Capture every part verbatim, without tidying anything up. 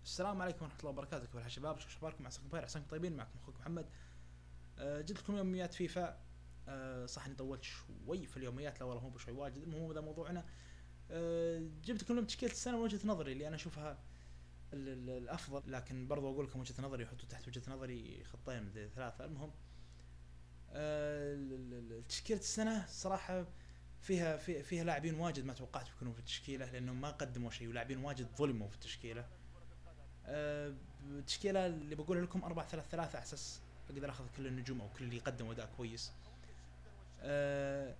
السلام عليكم ورحمة الله وبركاته. كيف الحال شباب؟ شو اخباركم؟ عساكم بخير، عساكم طيبين. معكم اخوكم محمد. أه جبت لكم يوميات فيفا. أه صح اني طولت شوي في اليوميات، لا والله مو بشوي واجد. المهم هذا موضوعنا. أه جبت لكم تشكيلة السنة من وجهة نظري اللي انا اشوفها ال- ال- الافضل، لكن برضو اقول لكم وجهة نظري، وحطوا تحت وجهة نظري خطين من ثلاثة. المهم أه ال- ال- ال- تشكيلة السنة صراحة فيها في فيها لاعبين واجد ما توقعت يكونوا في التشكيلة، لانهم ما قدموا شيء، ولاعبين واجد ظلموا في التشكيلة. أه التشكيله اللي بقول لكم أربعة ثلاثة ثلاثة على اساس اقدر اخذ كل النجوم او كل اللي يقدموا اداء كويس. أه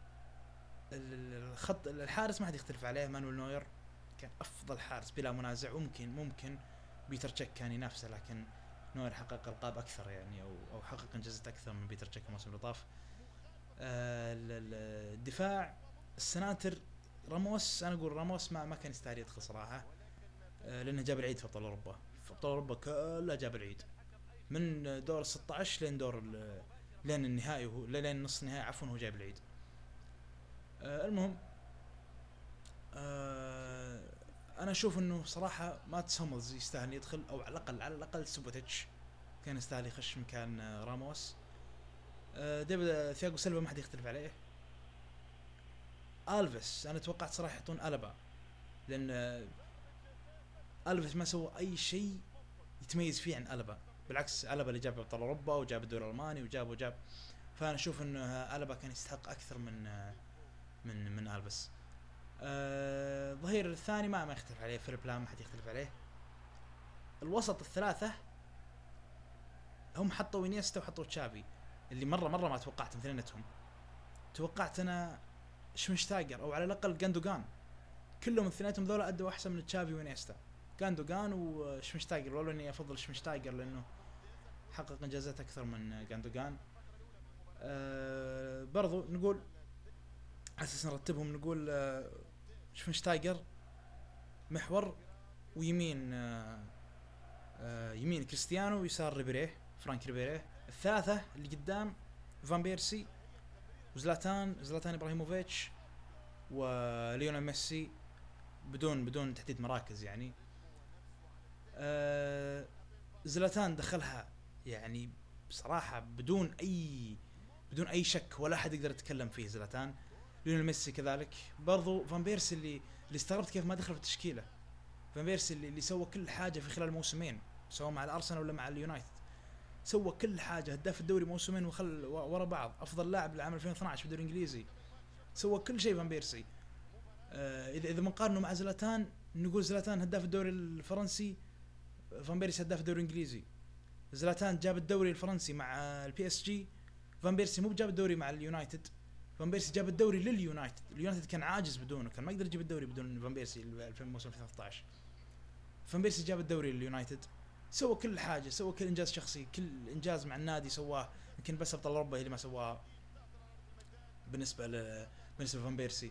الخط الحارس ما حد يختلف عليه، مانويل نوير كان افضل حارس بلا منازع. ممكن ممكن بيتر تشيك كان ينافسه، لكن نوير حقق القاب اكثر يعني، او او حقق انجازات اكثر من بيتر تشيك الموسم اللي طاف. أه الدفاع السناتر راموس، انا اقول راموس ما ما كان يستاهل يدخل صراحه. أه لانه جاب العيد في ابطال اوروبا، في ابطال اوروبا كلها جاب العيد، من دور ستة عشر لين دور لين النهائي، وهو لين نص النهائي عفوا هو جايب العيد. آه المهم آه انا اشوف انه صراحه مات سومرز يستاهل يدخل، او على الاقل على الاقل سوبوتيتش كان يستاهل يخش مكان آه راموس. آه ديفيد ثياغو سيلفا ما حد يختلف عليه. الفيس انا توقعت صراحه يحطون البا، لان آه الفيس ما سوى اي شيء يتميز فيه عن البا، بالعكس البا اللي جاب ابطال اوروبا وجاب الدوري الالماني وجاب وجاب فانا اشوف انه البا كان يستحق اكثر من آه من من الفيس. آه، الظهير الثاني ما ما يختلف عليه، فيليب لام ما حد يختلف عليه. الوسط الثلاثة هم حطوا انيستا وحطوا تشافي، اللي مرة مرة ما توقعت من اثنينتهم. توقعت انا شمشتايجر او على الاقل جاندوجان، كلهم اثنيناتهم ذولا ادوا احسن من تشافي وانيستا. جاندوجان وشمشتايجر، ولو اني افضل شمشتايجر لانه حقق انجازات اكثر من جاندوجان. أه برضو نقول على اساس نرتبهم، نقول أه شمشتايجر محور، ويمين آه آه يمين كريستيانو، ويسار ريبيريه فرانك ريبيريه. الثلاثة اللي قدام فان بيرسي وزلاتان زلاتان ابراهيموفيتش وليونيل ميسي، بدون بدون تحديد مراكز يعني. آه زلاتان دخلها يعني بصراحة بدون اي بدون اي شك، ولا احد يقدر يتكلم فيه. زلاتان ليونيل ميسي كذلك. برضو فان بيرسي اللي اللي استغربت كيف ما دخل في التشكيلة. فان بيرسي اللي, اللي سوى كل حاجة في خلال موسمين، سواء مع الارسنال ولا مع اليونايتد، سوى كل حاجه. هداف الدوري موسمين وخل ورا بعض، افضل لاعب لعام ألفين واثناشر في الدوري الانجليزي، سوى كل شيء فان بيرسي. آه اذا اذا بنقارنه مع زلاتان، نقول زلاتان هداف الدوري الفرنسي، فان بيرسي هداف الدوري الانجليزي. زلاتان جاب الدوري الفرنسي مع البي اس جي، فان بيرسي مو جاب الدوري مع اليونايتد. فان بيرسي جاب الدوري لليونايتد، اليونايتد كان عاجز بدونه، كان ما يقدر يجيب الدوري بدون فان بيرسي في موسم ألفين وثلاثة عشر. فان بيرسي جاب الدوري لليونايتد، سوى كل حاجه، سوى كل انجاز شخصي، كل انجاز مع النادي سواه. يمكن بس ابطال اوروبا هي اللي ما سواها بالنسبه ل بالنسبه لفان بيرسي.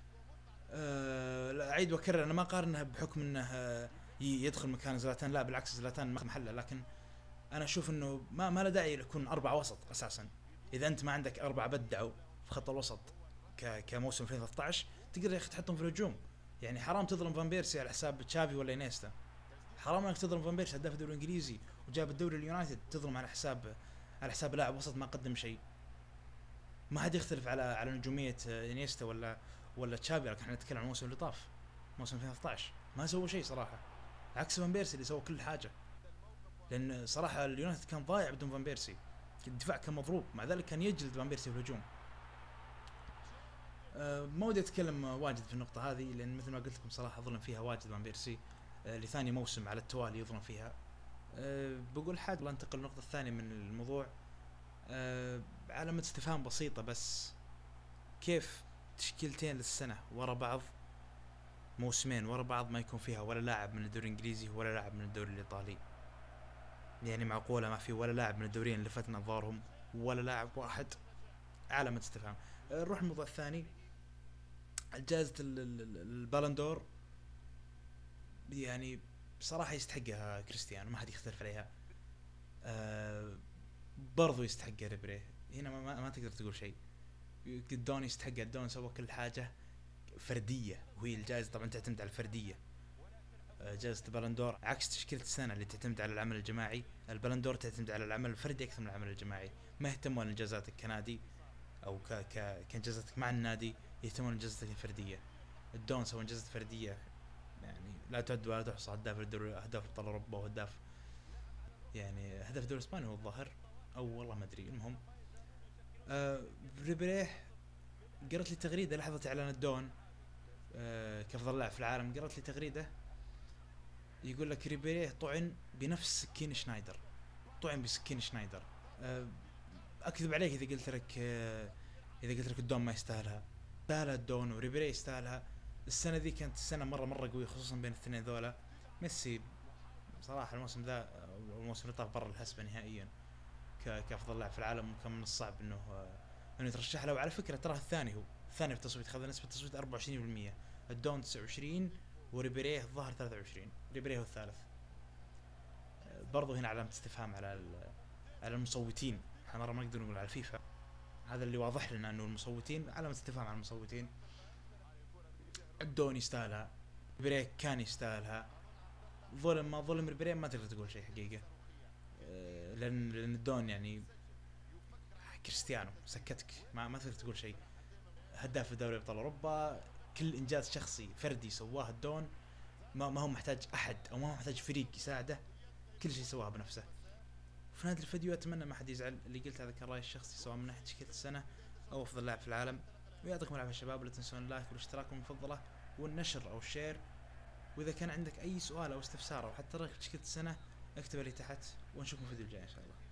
أه اعيد واكرر، انا ما قارنه بحكم انه أه يدخل مكان زلاتان، لا بالعكس زلاتان ما محله، لكن انا اشوف انه ما ما له داعي يكون اربعه وسط اساسا. اذا انت ما عندك اربعه بدعوا في خط الوسط ك كموسم ألفين وثلاثة عشر، تقدر يا اخي تحطهم في الهجوم. يعني حرام تظلم فان بيرسي على حساب تشافي ولا انيستا. حرام انك تظلم فان بيرسي هداف الدوري الانجليزي وجاب الدوري اليونايتد، تظلم على حساب على حساب لاعب وسط ما قدم شيء. ما حد يختلف على على نجوميه انيستا ولا ولا تشافي، لكن احنا نتكلم عن الموسم اللي طاف، موسم ألفين وثلاثة عشر ما سووا شيء صراحه، عكس فان بيرسي اللي سوى كل حاجه. لان صراحه اليونايتد كان ضايع بدون فان بيرسي، الدفاع كان مضروب، مع ذلك كان يجلد فان بيرسي في الهجوم. أه ما ودي اتكلم واجد في النقطه هذه، لان مثل ما قلت لكم صراحه ظلم فيها واجد فان بيرسي. أه لثاني موسم على التوالي يظلم فيها. أه بقول حاجه، لا انتقل للنقطه الثانيه من الموضوع. أه علامه استفهام بسيطه بس، كيف تشكيلتين للسنه ورا بعض، موسمين ورا بعض، ما يكون فيها ولا لاعب من الدوري الانجليزي ولا لاعب من الدوري الايطالي؟ يعني معقوله ما في ولا لاعب من الدوريين اللي لفتنا انظارهم، ولا لاعب واحد؟ علامه استفهام. أه نروح الموضوع الثاني، جائزة البالندور. يعني بصراحة يستحقها كريستيانو، ما حد يختلف عليها. أه برضو يستحقها ريبري، هنا ما, ما, ما تقدر تقول شيء. دون يستحقها، دون سوى كل حاجة فردية، وهي الجائزة طبعا تعتمد على الفردية. آه، جائزة البلندور عكس تشكيلة السنة اللي تعتمد على العمل الجماعي، البلندور تعتمد على العمل الفردي أكثر من العمل الجماعي. ما يهتمون إنجازاتك كنادي أو ك ك كإنجازاتك مع النادي، يهتمون إنجازاتك الفردية. الدون سوى إنجازات فردية يعني لا تعد ولا تحصى، هداف الدوري، هداف ابطال اوروبا، وهداف يعني هداف الدوري الاسباني هو الظاهر، او والله ما ادري. المهم آه ريبيري قرأت لي تغريدة لحظة اعلان الدون آه كافضل لاعب في العالم، قرأت لي تغريدة يقول لك ريبيري طعن بنفس سكين شنايدر، طعن بسكين شنايدر. آه اكذب عليك اذا قلت لك آه اذا قلت لك الدون ما يستاهلها، يستاهلها الدون وريبيري يستاهلها. السنة ذي كانت السنة مرة مرة قوية خصوصا بين الاثنين ذولا. ميسي صراحة الموسم ذا الموسم اللي طاف برا الحسبة نهائيا كأفضل لاعب في العالم، وكان من الصعب انه انه يترشح له. وعلى فكرة تراه الثاني، هو الثاني في التصويت، خذ نسبة تصويت أربعة وعشرين بالمية، الدون تسعة وعشرين، وريبيريه الظاهر ثلاثة وعشرين، ريبيريه هو الثالث. برضو هنا علامة استفهام على على المصوتين، احنا مرة ما نقدر نقول على الفيفا، هذا اللي واضح لنا انه المصوتين علامة استفهام على المصوتين. الدون يستاهلها، ريبيريه كان يستاهلها، ظلم ما ظلم ريبيريه ما تقدر تقول شيء حقيقة. لان لان الدون يعني كريستيانو سكتك، ما ما تقدر تقول شيء. هداف دوري ابطال اوروبا، كل انجاز شخصي فردي سواه الدون، ما ما هو محتاج احد او ما هو محتاج فريق يساعده، كل شيء سواه بنفسه. في نهاية الفيديو اتمنى ما حد يزعل اللي قلت، هذا كان رايي الشخصي سواء من ناحيه تشكيله السنه او افضل لاعب في العالم. ويعطيكم العافيه شباب، لا تنسون اللايك والاشتراك المفضله والنشر او الشير. واذا كان عندك اي سؤال او استفسار او حتى رايك في تشكيله السنه اكتبه لي تحت، ونشوفكم في الفيديو الجاي ان شاء الله.